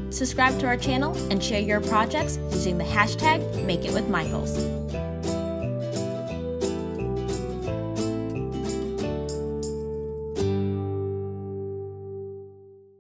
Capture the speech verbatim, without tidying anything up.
Subscribe to our channel and share your projects using the hashtag MakeItWithMichaels.